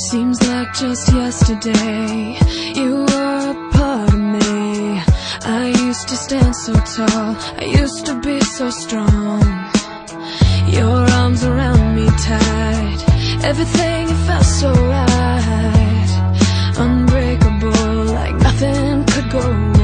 Seems like just yesterday you were a part of me. I used to stand so tall, I used to be so strong. Your arms around me tight, everything it felt so right. Unbreakable, like nothing could go wrong.